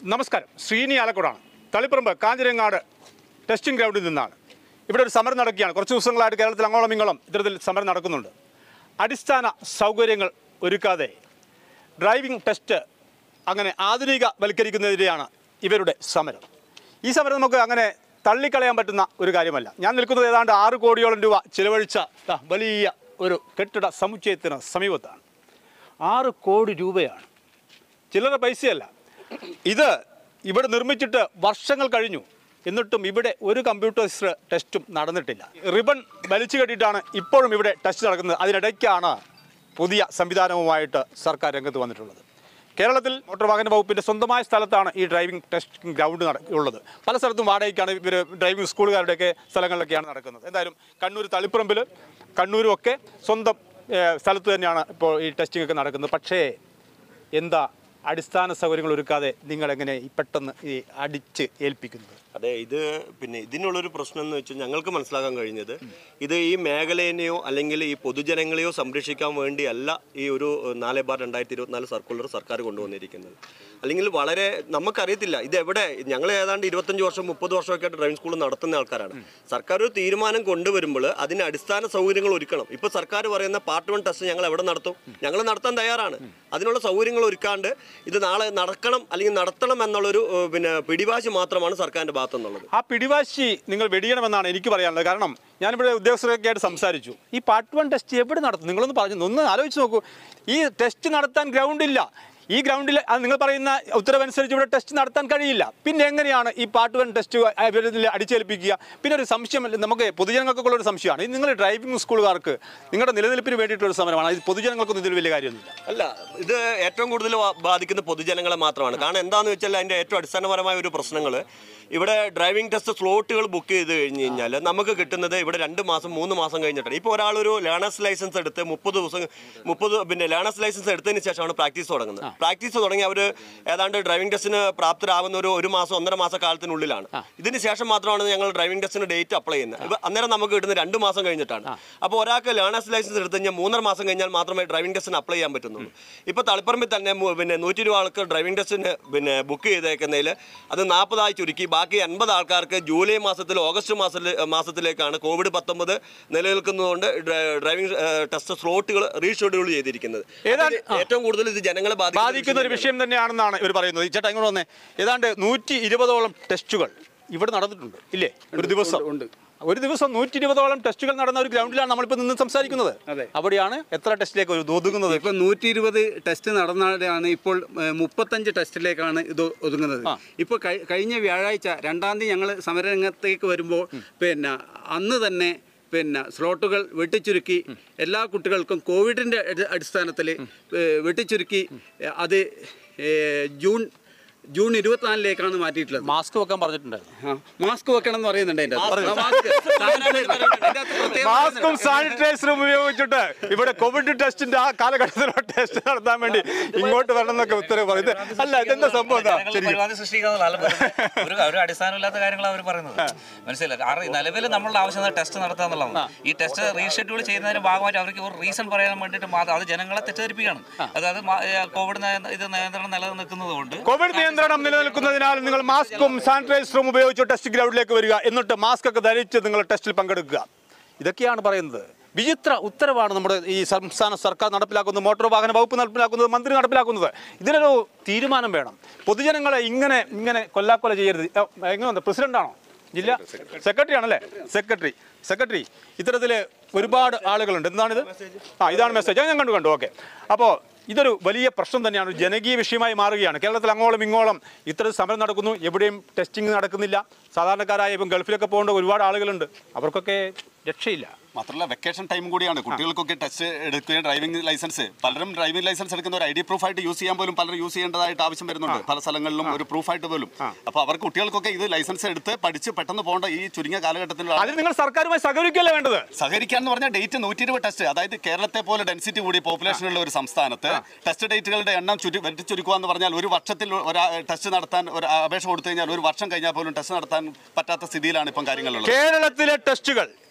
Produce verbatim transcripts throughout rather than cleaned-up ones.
നമസ്കാരം, ശ്രീനി ആലക്കോടാണ്. തളിപ്പറമ്പ് കാഞ്ഞിരങ്ങാട് ടെസ്റ്റിംഗ് ഗ്രൗണ്ടിൽ നിന്നാണ്. ഇവിടെ ഒരു സമരം നടക്കുകയാണ്. കുറച്ച് ദിവസങ്ങളായിട്ട് കേരളത്തിൽ അങ്ങോളം ഇങ്ങോളം ഇത്തരത്തിൽ സമരം നടക്കുന്നുണ്ട്. അടിസ്ഥാന സൗകര്യങ്ങൾ ഒരുക്കാതെ ഡ്രൈവിംഗ് ടെസ്റ്റ് അങ്ങനെ ആധുനികവൽക്കരിക്കുന്നതിനെതിരെയാണ് ഇവരുടെ സമരം. ഈ സമരം നമുക്ക് അങ്ങനെ തള്ളിക്കളയാൻ പറ്റുന്ന ഒരു കാര്യമല്ല. ഞാൻ നിൽക്കുന്നത് ഏതാണ്ട് ആറ് കോടിയോളം രൂപ ചിലവഴിച്ച വലിയ ഒരു കെട്ടിട സമുച്ചയത്തിന് സമീപത്താണ്. ആറ് കോടി രൂപയാണ്, ചില്ലറ പൈസയല്ല. ഇത് ഇവിടെ നിർമ്മിച്ചിട്ട് വർഷങ്ങൾ കഴിഞ്ഞു, എന്നിട്ടും ഇവിടെ ഒരു കമ്പ്യൂട്ടർ ടെസ്റ്റും നടന്നിട്ടില്ല. റിബൺ വലിച്ചു കെട്ടിയിട്ടാണ് ഇപ്പോഴും ഇവിടെ ടെസ്റ്റ് നടക്കുന്നത്. അതിനിടയ്ക്കാണ് പുതിയ സംവിധാനവുമായിട്ട് സർക്കാർ രംഗത്ത് വന്നിട്ടുള്ളത്. കേരളത്തിൽ മോട്ടോർ വാഹന വകുപ്പിൻ്റെ സ്വന്തമായ സ്ഥലത്താണ് ഈ ഡ്രൈവിംഗ് ടെസ്റ്റിംഗ് ഗ്രൗണ്ട് ഉള്ളത്. പല സ്ഥലത്തും വാടകയ്ക്കാണ് ഇവർ ഡ്രൈവിംഗ് സ്കൂളുകാരുടെയൊക്കെ സ്ഥലങ്ങളിലൊക്കെയാണ് നടക്കുന്നത്. എന്തായാലും കണ്ണൂർ തളിപ്പറമ്പിൽ കണ്ണൂരും ഒക്കെ സ്വന്തം സ്ഥലത്ത് തന്നെയാണ് ഇപ്പോൾ ഈ ടെസ്റ്റിംഗ് ഒക്കെ നടക്കുന്നത്. പക്ഷേ എന്താ അടിസ്ഥാന സൗകര്യങ്ങൾ ഒരുക്കാതെ നിങ്ങളെങ്ങനെ പെട്ടെന്ന് ഈ അടിച്ച് ഏൽപ്പിക്കുന്നത്? അതെ, ഇത് പിന്നെ ഇതിനുള്ളൊരു പ്രശ്നം എന്ന് വെച്ചാൽ ഞങ്ങൾക്ക് മനസ്സിലാക്കാൻ കഴിഞ്ഞത്, ഇത് ഈ മേഖലയെയോ അല്ലെങ്കിൽ ഈ പൊതുജനങ്ങളെയോ സംരക്ഷിക്കാൻ വേണ്ടിയല്ല ഈ ഒരു നാല് ബാർ രണ്ടായിരത്തി ഇരുപത്തിനാല് സർക്കുലർ സർക്കാർ കൊണ്ടുവന്നിരിക്കുന്നത്. അല്ലെങ്കിൽ വളരെ നമുക്കറിയത്തില്ല ഇത് എവിടെ. ഞങ്ങൾ ഏതാണ്ട് ഇരുപത്തഞ്ച് വർഷം മുപ്പത് വർഷമൊക്കെ ആയിട്ട് ഡ്രൈവിംഗ് സ്കൂൾ നടത്തുന്ന ആൾക്കാരാണ്. സർക്കാർ ഒരു തീരുമാനം കൊണ്ടുവരുമ്പോൾ അതിന് അടിസ്ഥാന സൗകര്യങ്ങൾ ഒരുക്കണം. ഇപ്പോൾ സർക്കാർ പറയുന്ന പാർട്ട് വൺ ടെസ്റ്റ് ഞങ്ങൾ എവിടെ നടത്തും? ഞങ്ങൾ നടത്താൻ തയ്യാറാണ്. അതിനുള്ള സൗകര്യങ്ങൾ ഒരുക്കാണ്ട് ഇത് നാളെ നടക്കണം അല്ലെങ്കിൽ നടത്തണം എന്നുള്ളൊരു പിന്നെ പിടിവാശി മാത്രമാണ് സർക്കാരിൻ്റെ ഭാഗത്തുനിന്നുള്ളത്. ആ പിടിവാശി നിങ്ങൾ വെടിയണമെന്നാണ് എനിക്ക് പറയാനുള്ളത്. കാരണം ഞാനിവിടെ ഉദ്യോഗസ്ഥരൊക്കെ ആയിട്ട് സംസാരിച്ചു. ഈ പാർട്ട് വൺ ടെസ്റ്റ് എവിടെ നടത്തും? നിങ്ങളൊന്ന് പറഞ്ഞു, ഒന്ന് ആലോചിച്ച് നോക്കൂ. ഈ ടെസ്റ്റ് നടത്താൻ ഗ്രൗണ്ടില്ല. ഈ ഗ്രൗണ്ടിൽ അത് നിങ്ങൾ പറയുന്ന ഉത്തരവനുസരിച്ച് ഇവിടെ ടെസ്റ്റ് നടത്താൻ കഴിയില്ല. പിന്നെ എങ്ങനെയാണ് ഈ പാർട്ട് വൺ ടെസ്റ്റ് ഇവരിൽ അടിച്ചേൽപ്പിക്കുക? പിന്നെ ഒരു സംശയം നമുക്ക് പൊതുജനങ്ങൾക്കുള്ള ഒരു സംശയമാണ്. ഇത് നിങ്ങൾ ഡ്രൈവിംഗ് സ്കൂളുകാർക്ക് നിങ്ങളുടെ നിലനിൽപ്പിന് വേണ്ടിയിട്ടൊരു സമരമാണ്. ഇത് പൊതുജനങ്ങൾക്കൊന്നും ഇതിൽ വലിയ കാര്യമൊന്നുമില്ല. അല്ല, ഇത് ഏറ്റവും കൂടുതൽ ബാധിക്കുന്ന പൊതുജനങ്ങളെ മാത്രമാണ്. കാരണം എന്താണെന്ന് വെച്ചാൽ അതിൻ്റെ ഏറ്റവും അടിസ്ഥാനപരമായ ഒരു പ്രശ്നങ്ങൾ, ഇവിടെ ഡ്രൈവിംഗ് ടെസ്റ്റ് സ്ലോട്ടുകൾ ബുക്ക് ചെയ്ത് കഴിഞ്ഞ് കഴിഞ്ഞാൽ നമുക്ക് കിട്ടുന്നത് ഇവിടെ രണ്ട് മാസം മൂന്ന് മാസം കഴിഞ്ഞിട്ടാണ്. ഇപ്പോൾ ഒരാളൊരു ലേണേഴ്സ് ലൈസൻസ് എടുത്ത് മുപ്പത് ദിവസം മുപ്പത് പിന്നെ ലേണേഴ്സ് ലൈസൻസ് എടുത്തതിന് ശേഷമാണ് പ്രാക്ടീസ് തുടങ്ങുന്നത്. പ്രാക്ടീസ് തുടങ്ങി അവർ ഏതാണ്ട് ഡ്രൈവിംഗ് ടെസ്റ്റിന് പ്രാപ്തരാകുന്ന ഒരു ഒരു മാസം ഒന്നര മാസ കാലത്തിനുള്ളിലാണ്. ഇതിന് ശേഷം മാത്രമാണ് ഞങ്ങൾ ഡ്രൈവിംഗ് ടെസ്റ്റിന് ഡേറ്റ് അപ്ലൈ ചെയ്യുന്നത്. അന്നേരം നമുക്ക് കിട്ടുന്നത് രണ്ട് മാസം കഴിഞ്ഞിട്ടാണ്. അപ്പോൾ ഒരാൾക്ക് ലേണേഴ്സ് ലൈസൻസ് എടുത്ത് കഴിഞ്ഞാൽ മൂന്നര മാസം കഴിഞ്ഞാൽ മാത്രമേ ഡ്രൈവിംഗ് ടെസ്റ്റിന് അപ്ലൈ ചെയ്യാൻ പറ്റുന്നുള്ളൂ. ഇപ്പോൾ തളിപ്പറമ്പിൽ തന്നെ പിന്നെ നൂറ്റി ഇരുപത് ആൾക്ക് ഡ്രൈവിംഗ് ടെസ്റ്റിന് പിന്നെ ബുക്ക് ചെയ്തേക്കുന്നതിൽ അത് നാൽപ്പതായി ചുരുക്കി ബാക്കി അൻപത് ആൾക്കാർക്ക് ജൂലൈ മാസത്തിൽ ഓഗസ്റ്റ് മാസത്തിൽ മാസത്തിലേക്കാണ് കോവിഡ് പത്തൊമ്പത് നിലനിൽക്കുന്നതുകൊണ്ട് ഡ്രൈവിംഗ് ടെസ്റ്റ് സ്ലോട്ടുകൾ റീഷെഡ്യൂൾ ചെയ്തിരിക്കുന്നത്. ഏറ്റവും കൂടുതൽ ഇത് ജനങ്ങളെ ബാധിക്കുന്ന ഒരു വിഷയം തന്നെയാണെന്നാണ് ഇവർ പറയുന്നത്. ചേട്ടാ ഇങ്ങോട്ട് വന്നേ. ഏതാണ്ട് നൂറ്റി ഇരുപതോളം ടെസ്റ്റുകൾ ഇവിടെ നടന്നിട്ടുണ്ട് ഇല്ലേ? ഒരു ദിവസം ഉണ്ട് ഒരു ദിവസം നൂറ്റി ഇരുപതോളം ടെസ്റ്റുകൾ നടന്ന ഒരു ഗ്രൗണ്ടിലാണ് നമ്മളിപ്പോൾ നിന്ന് സംസാരിക്കുന്നത്. അവിടെയാണ് എത്ര ടെസ്റ്റിലേക്ക് ഒതുങ്ങുന്നത്? ഇപ്പൊ നൂറ്റി ഇരുപത് ടെസ്റ്റ് നടന്നാലാണ് ഇപ്പോൾ മുപ്പത്തഞ്ച് ടെസ്റ്റിലേക്കാണ് ഇത് ഒതുങ്ങുന്നത്. ഇപ്പോൾ കഴിഞ്ഞ വ്യാഴാഴ്ച രണ്ടാം തീയതി ഞങ്ങൾ സമരരംഗത്തേക്ക് വരുമ്പോൾ പിന്നെ അന്ന് തന്നെ പിന്നെ സ്ലോട്ടുകൾ വെട്ടിച്ചുരുക്കി എല്ലാ കുട്ടികൾക്കും കോവിഡിൻ്റെ അടിസ്ഥാനത്തിൽ വെട്ടിച്ചുരുക്കി അത് ജൂൺ ജൂൺ ഇരുപത്തിനാലിലേക്കാണ് മാറ്റിയിട്ടുള്ളത്. മാസ്ക് വെക്കാൻ പറഞ്ഞിട്ടുണ്ടായിരുന്നു. മാസ്ക് വെക്കണം എന്ന് പറയുന്നുണ്ട്. മാസ്കും സാനിറ്റൈസറും ഉപയോഗിച്ചിട്ട് ഇവിടെ കോവിഡ് ടെസ്റ്റിന്റെ ആ കാലഘട്ടത്തിലുള്ള ടെസ്റ്റ് നടത്താൻ വേണ്ടി ഇങ്ങോട്ട് വരണം എന്നൊക്കെ ഉത്തരവ് പറയുന്നത്. അല്ല, ഇതെന്താ സംഭവം? ഒരു അടിസ്ഥാനമില്ലാത്ത കാര്യങ്ങൾ അവർ പറയുന്നത് മനസ്സിലായി. നിലവിൽ നമ്മളുടെ ആവശ്യം ടെസ്റ്റ് നടത്തുക എന്നുള്ളതാണ്. ഈ ടെസ്റ്റ് റീഷെഡ്യൂൾ ചെയ്യുന്നതിന് ഭാഗമായിട്ട് അവർക്ക് ഒരു റീസൺ പറയാൻ വേണ്ടിയിട്ട് മാത്രം അത് ജനങ്ങളെ തെറ്റിദ്ധരിപ്പിക്കുകയാണ്. അതായത് കോവിഡ് ഇത് നിയന്ത്രണം നിലനിൽക്കുന്നത് കൊണ്ട് കോവിഡ് നിയന്ത്രണം നിലനിൽക്കുന്നതിനാൽ നിങ്ങൾ മാസ്കും സാനിറ്റൈസറും ഉപയോഗിച്ച് ടെസ്റ്റ് ഗ്രൗണ്ടിലേക്ക് വരിക, എന്നിട്ട് മാസ്ക് ഒക്കെ ധരിച്ച് നിങ്ങൾ ടെസ്റ്റിൽ പങ്കെടുക്കുക. ഇതൊക്കെയാണ് പറയുന്നത്. വിചിത്ര ഉത്തരവാണ് നമ്മുടെ ഈ സംസ്ഥാന സർക്കാർ നടപ്പിലാക്കുന്നത്, മോട്ടോർ വാഹന വകുപ്പ് നടപ്പിലാക്കുന്നത്, മന്ത്രി നടപ്പിലാക്കുന്നത്. ഇതിനൊരു തീരുമാനം വേണം. പൊതുജനങ്ങളെ ഇങ്ങനെ ഇങ്ങനെ കൊല്ലാക്കൊല ചെയ്യരുത്. എങ്ങനെ പ്രസിഡന്റാണോ? ജില്ലാ സെക്രട്ടറി ആണല്ലേ? സെക്രട്ടറി സെക്രട്ടറി ഇത്തരത്തിൽ ഒരുപാട് ആളുകളുണ്ട്. എന്താണിത്? ആ ഇതാണ് മെസ്സേജ്. ഞാൻ കണ്ടു കണ്ടു ഓക്കെ. അപ്പോൾ ഇതൊരു വലിയ പ്രശ്നം തന്നെയാണ്, ജനകീയ വിഷയമായി മാറുകയാണ്. കേരളത്തിൽ അങ്ങോളം ഇങ്ങോളം ഇത്തരം സമരം നടക്കുന്നു, എവിടെയും ടെസ്റ്റിംഗ് നടക്കുന്നില്ല. സാധാരണക്കാരായ ഇപ്പം ഗൾഫിലൊക്കെ പോകേണ്ട ഒരുപാട് ആളുകളുണ്ട്, അവർക്കൊക്കെ രക്ഷയില്ല. മാത്രമല്ല വെക്കേഷൻ ടൈം കൂടിയാണ്. കുട്ടികൾക്കൊക്കെ ടെസ്റ്റ് എടുക്കുകയും ഡ്രൈവിംഗ് ലൈസൻസ് പലരും ഡ്രൈവിംഗ് ലൈസൻസ് എടുക്കുന്ന ഒരു ഐ ഡി പ്രൂഫായിട്ട് യൂസ് ചെയ്യാൻ പോലും പലരും യൂസ് ചെയ്യേണ്ടതായിട്ട് ആവശ്യം വരുന്നുണ്ട് പല സ്ഥലങ്ങളിലും, ഒരു പ്രൂഫായിട്ട് പോലും. അപ്പോൾ അവർക്ക് കുട്ടികൾക്കൊക്കെ ഇത് ലൈസൻസ് എടുത്ത് പഠിച്ച് പെട്ടെന്ന് പോകേണ്ട ഈ ചുരുങ്ങിയ കാലഘട്ടത്തിൽ നിങ്ങൾ സർക്കാരുമായി സഹകരിക്കല്ലേ വേണ്ടത്? സഹകരിക്കാൻ എന്ന് പറഞ്ഞാൽ ഡേറ്റ് നൂറ്റി ഇരുപത് ടെസ്റ്റ്, അതായത് കേരളത്തെ പോലെ ഡെൻസിറ്റി കൂടി പോപ്പുലേഷനുള്ള ഒരു സംസ്ഥാനത്ത് ടെസ്റ്റ് ഡേറ്റുകളുടെ എണ്ണം ചുരു വെട്ടിച്ചുരുക്കുക എന്ന് പറഞ്ഞാൽ ഒരു വർഷത്തിൽ ഒരു ടെസ്റ്റ് നടത്താൻ ഒരു അപേക്ഷ കൊടുത്തു കഴിഞ്ഞാൽ ഒരു വർഷം കഴിഞ്ഞാൽ പോലും ടെസ്റ്റ് നടത്താൻ പറ്റാത്ത സ്ഥിതിയിലാണ് ഇപ്പം കാര്യങ്ങളുള്ളത്. കേരളത്തിലെ ടെസ്റ്റുകൾ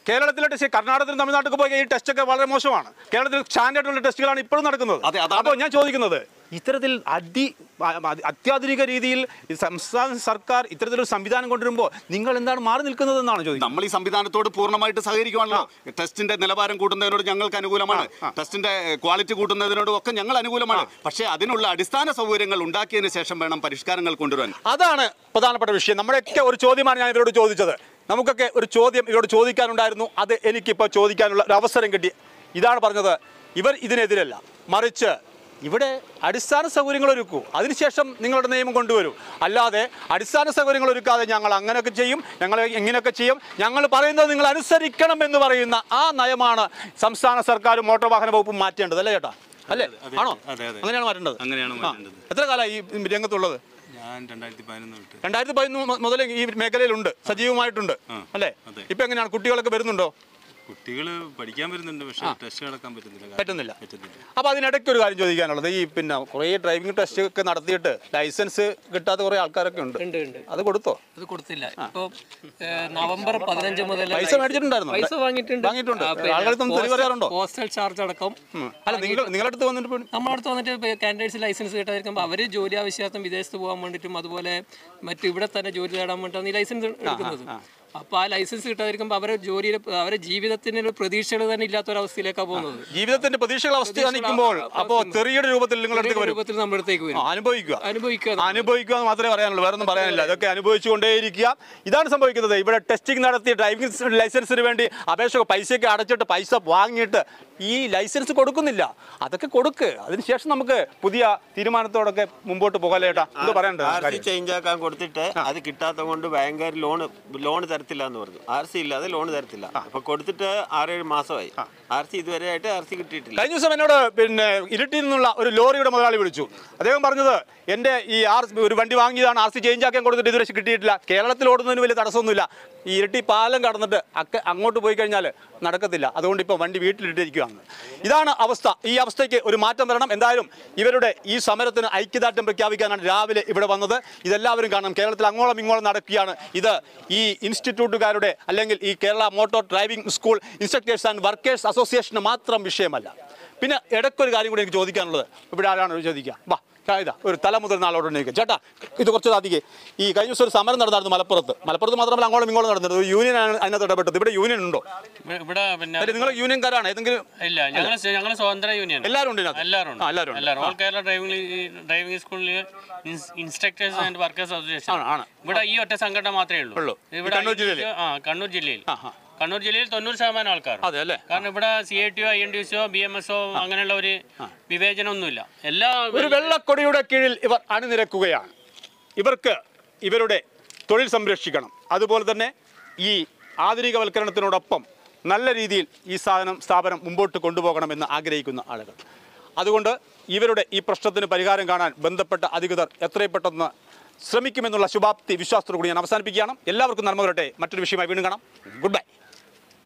കേരളത്തിലെ ടെസ്റ്റ് കർണാടകത്തിലും തമിഴ്നാട്ടിൽ പോയി ഈ ടെസ്റ്റൊക്കെ വളരെ മോശമാണ്. കേരളത്തിൽ സ്റ്റാൻഡേർഡുള്ള ടെസ്റ്റുകളാണ് ഇപ്പോഴും നടക്കുന്നത്. അപ്പോൾ ഞാൻ ചോദിക്കുന്നത്, ഇത്തരത്തിൽ അതി അത്യാധുനിക രീതിയിൽ സംസ്ഥാന സർക്കാർ ഇത്തരത്തിലൊരു സംവിധാനം കൊണ്ടുവരുമ്പോൾ നിങ്ങൾ എന്താണ് മാറി നിൽക്കുന്നതെന്നാണ് ചോദിക്കുന്നത്. നമ്മൾ ഈ സംവിധാനത്തോട് പൂർണ്ണമായിട്ട് സഹകരിക്കുവാണല്ലോ. ടെസ്റ്റിന്റെ നിലവാരം കൂട്ടുന്നതിനോട് ഞങ്ങൾക്ക് അനുകൂലമാണ്, ടെസ്റ്റിന്റെ ക്വാളിറ്റി കൂട്ടുന്നതിനോടും ഒക്കെ ഞങ്ങൾ അനുകൂലമാണ്. പക്ഷേ അതിനുള്ള അടിസ്ഥാന സൗകര്യങ്ങൾ ഉണ്ടാക്കിയതിന് ശേഷം വേണം പരിഷ്കാരങ്ങൾ കൊണ്ടുവരാൻ. അതാണ് പ്രധാനപ്പെട്ട വിഷയം. നമ്മുടെയൊക്കെ ഒരു ചോദ്യമാണ് ഞാൻ ഇവരോട് ചോദിച്ചത്. നമുക്കൊക്കെ ഒരു ചോദ്യം ഇവരോട് ചോദിക്കാനുണ്ടായിരുന്നു. അത് എനിക്കിപ്പോൾ ചോദിക്കാനുള്ള ഒരു അവസരം കിട്ടി. ഇതാണ് പറഞ്ഞത്, ഇവർ ഇതിനെതിരല്ല, മറിച്ച് ഇവിടെ അടിസ്ഥാന സൗകര്യങ്ങൾ ഒരുക്കൂ, അതിനുശേഷം നിങ്ങളുടെ നിയമം കൊണ്ടുവരൂ. അല്ലാതെ അടിസ്ഥാന സൗകര്യങ്ങൾ ഒരുക്കാതെ ഞങ്ങൾ അങ്ങനെയൊക്കെ ചെയ്യും, ഞങ്ങൾ ഇങ്ങനെയൊക്കെ ചെയ്യും, ഞങ്ങൾ പറയുന്നത് നിങ്ങൾ അനുസരിക്കണം എന്ന് പറയുന്ന ആ നയമാണ് സംസ്ഥാന സർക്കാരും മോട്ടോർ വാഹന വകുപ്പും മാറ്റേണ്ടത്. അല്ലേ ചേട്ടാ? അല്ലേ? ആണോ? അങ്ങനെയാണ് മാറ്റേണ്ടത്. അങ്ങനെയാണ് മാറ്റേണ്ടത്. എത്ര കാലമായി ഈ രംഗത്തുള്ളത്? ഞാൻ രണ്ടായിരത്തി പതിനൊന്ന് തൊട്ട് രണ്ടായിരത്തി പതിനൊന്ന് മുതൽ ഈ മേഖലയിലുണ്ട്, സജീവമായിട്ടുണ്ട് അല്ലേ? ഇപ്പൊ എങ്ങനെയാണ്, കുട്ടികളൊക്കെ വരുന്നുണ്ടോ? കുട്ടികൾ പഠിക്കാൻ വരുന്നുണ്ട്, പക്ഷേ ടെസ്റ്റ് നടക്കാൻ പറ്റുന്നില്ല പറ്റുന്നില്ല അപ്പോൾ അതിനിടയ്ക്ക് ഒരു കാര്യം ചോദിക്കാനുള്ളത്, ഈ പിന്നെ കുറേ ഡ്രൈവിംഗ് ടെസ്റ്റ് ഒക്കെ നടത്തിയിട്ട് ലൈസൻസ് കിട്ടാത്ത കുറേ ആൾക്കാരൊക്കെ ഉണ്ട്. അത് കൊടുത്തോ? അത് കൊടുത്തില്ല. ഇപ്പോൾ നവംബർ പതിനഞ്ച് മുതൽ പൈസ മേടിച്ചിട്ടുണ്ടായിരുന്നു, പൈസ വാങ്ങിയിട്ടുണ്ട് വാങ്ങിയിട്ടുണ്ട് ആളുകൾ തെറി പറയാറുണ്ടോ? പോസ്റ്റൽ ചാർജ് അടക്കം. അല്ല, നിങ്ങൾ നിങ്ങളടുത്ത് വന്നിട്ട് നമ്മുടെ അടുത്ത് വന്നിട്ട് കാൻഡിഡേറ്റ്സ് ലൈസൻസ് കിട്ടാതിരിക്കുമ്പോൾ അവർ ജോലി ആവശ്യാർത്ഥം വിദേശത്ത് പോകാൻ വേണ്ടിയിട്ടും അതുപോലെ മറ്റു ഇവിടെ തന്നെ ജോലി നേടാൻ വേണ്ടിയിട്ടാണ് ഈ ലൈസൻസ് എടുക്കുന്നത്. അപ്പോൾ ആ ലൈസൻസ് കിട്ടാതിരിക്കുമ്പോൾ അവരെ ജോലിയിൽ അവരെ ജീവിതത്തിന് പ്രതീക്ഷകൾ തന്നെ ഇല്ലാത്തൊരവസ്ഥയിലേക്കാണ് പോകുന്നത്. ജീവിതത്തിന്റെ പ്രതീക്ഷകൾ അവസ്ഥ നിൽക്കുമ്പോൾ അപ്പോൾ തെറിയുടെ രൂപത്തിൽ നിങ്ങളുടെ രൂപത്തിൽ നമ്മുടെ അടുത്തേക്ക് വരും. അനുഭവിക്കുക അനുഭവിക്കുക അനുഭവിക്കുക എന്ന് മാത്രമേ പറയാനുള്ളൂ, വേറെ ഒന്നും പറയാനില്ല. ഇതൊക്കെ അനുഭവിച്ചുകൊണ്ടേയിരിക്കുക. ഇതാണ് സംഭവിക്കുന്നത്. ഇവിടെ ടെസ്റ്റിംഗ് നടത്തി ഡ്രൈവിംഗ് ലൈസൻസിന് വേണ്ടി അപേക്ഷ പൈസയൊക്കെ അടച്ചിട്ട് പൈസ വാങ്ങിയിട്ട് ഈ ലൈസൻസ് കൊടുക്കുന്നില്ല. അതൊക്കെ കൊടുക്ക്, അതിനുശേഷം നമുക്ക് പുതിയ തീരുമാനത്തോടൊക്കെ മുമ്പോട്ട് പോകാലേട്ടാ. ഇത് പറയണ്ടത് ചേഞ്ച് ആക്കാൻ കൊടുത്തിട്ട് അത് കിട്ടാത്ത കൊണ്ട് ഭയങ്കര ലോൺ ലോൺ തരത്തില്ല എന്ന് പറഞ്ഞു. ആർ സി ഇല്ലാതെ ലോൺ തരത്തില്ല. അപ്പൊ കൊടുത്തിട്ട് ആറേഴ് മാസമായി, ആർ സി ഇതുവരെ ആയിട്ട് ആർ സി കിട്ടിയിട്ടില്ല. കഴിഞ്ഞ ദിവസം എന്നോട് പിന്നെ ഇരിട്ടിയിൽ നിന്നുള്ള ഒരു ലോറിയുടെ മുതലാളി വിളിച്ചു. അദ്ദേഹം പറഞ്ഞത്, എൻ്റെ ഈ ആർ ഒരു വണ്ടി വാങ്ങിയതാണ്, ആർ സി ചേഞ്ച് ആക്കാൻ കൊടുത്തിട്ട് ഇതുവരെ കിട്ടിയിട്ടില്ല. കേരളത്തിൽ ഓടുന്നതിന് വലിയ തടസ്സമൊന്നുമില്ല, ഈ ഇരിട്ടി പാലം കടന്നിട്ട് അക്ക അങ്ങോട്ട് പോയി കഴിഞ്ഞാൽ നടക്കത്തില്ല. അതുകൊണ്ട് ഇപ്പോൾ വണ്ടി വീട്ടിലിട്ടിരിക്കുകയാണ്. ഇതാണ് അവസ്ഥ. ഈ അവസ്ഥയ്ക്ക് ഒരു മാറ്റം വരണം. എന്തായാലും ഇവരുടെ ഈ സമരത്തിന് ഐക്യദാർഢ്യം പ്രഖ്യാപിക്കാനാണ് രാവിലെ ഇവിടെ വന്നത്. ഇതെല്ലാവരും കാണണം. കേരളത്തിൽ അങ്ങോളം ഇങ്ങോളം നടക്കുകയാണ്. ഇത് ഈ ഇൻസ്റ്റിറ്റ്യൂട്ടുകാരുടെ അല്ലെങ്കിൽ ഈ Kerala motor driving school instructors and workers അസോസിയേഷന് മാത്രം വിഷയമല്ല. പിന്നെ ഇടയ്ക്കൊരു കാര്യം കൂടി എനിക്ക് ചോദിക്കാനുള്ളത്, ഇവിടെ ആരാണ് ചോദിക്കുക? വാ, ഇതാ ഒരു തല മുതൽ നാളോട് ഉന്നയിക്കുക. ചേട്ടാ, ഇത് കുറച്ച് സാധിക്കേ. ഈ കഴിഞ്ഞ ദിവസം ഒരു സമരം നടന്നായിരുന്നു മലപ്പുറത്ത്. മലപ്പുറത്ത് മാത്രമല്ല, അങ്ങോളം ഇങ്ങോളം നടന്നത്. ഒരു യൂണിയൻ ആണ് അതിനകത്ത് ഇടപെട്ടത്. ഇവിടെ യൂണിയൻ ഉണ്ടോ? ഇവിടെ പിന്നെ നിങ്ങൾ യൂണിയൻകാരാണ് ഏതെങ്കിലും? ഇല്ല, ഞങ്ങൾ ഞങ്ങൾ സ്വതന്ത്ര യൂണിയൻ. എല്ലാവരും ഉണ്ട്? എല്ലാവരും എല്ലാവരും എല്ലാവരും ഓൾ കേരള ഡ്രൈവിംഗ് ഡ്രൈവിംഗ് സ്കൂളിൽ ഇൻസ്ട്രക്ടേഴ്സ് ആൻഡ് വർക്കേഴ്സ് അസോസിയേഷൻ ആണ്. ഇവിടെ ഈ ഒറ്റ സംഘടന മാത്രമേ ഉള്ളൂ ഇവിടെ കണ്ണൂർ ജില്ലയിൽ. ആ കണ്ണൂർ ജില്ലയിൽ കണ്ണൂർ ജില്ലയിൽ തൊണ്ണൂറ് ശതമാനം ആൾക്കാർ. അതെ അല്ലേ? കാരണം ഇവിടെ C I T O, I N D സിയോ, ബി എം എസോ അങ്ങനെയുള്ള ഒരു വിവേചനമൊന്നുമില്ല. എല്ലാ ഒരു വെള്ളക്കൊടിയുടെ കീഴിൽ ഇവർ അണിനിരക്കുകയാണ്. ഇവർക്ക് ഇവരുടെ തൊഴിൽ സംരക്ഷിക്കണം. അതുപോലെ തന്നെ ഈ ആധുനികവൽക്കരണത്തിനോടൊപ്പം നല്ല രീതിയിൽ ഈ സാധനം സ്ഥാപനം മുമ്പോട്ട് കൊണ്ടുപോകണമെന്ന് ആഗ്രഹിക്കുന്ന ആളുകൾ. അതുകൊണ്ട് ഇവരുടെ ഈ പ്രശ്നത്തിന് പരിഹാരം കാണാൻ ബന്ധപ്പെട്ട അധികൃതർ എത്രയും പെട്ടെന്ന് ശ്രമിക്കുമെന്നുള്ള ശുഭാപ്തി വിശ്വാസത്തോടു കൂടി ഞാൻ അവസാനിപ്പിക്കുകയാണ്. എല്ലാവർക്കും നന്മ വരട്ടെ. മറ്റൊരു വിഷയമായി വീണ്ടും കാണാം. Good bye.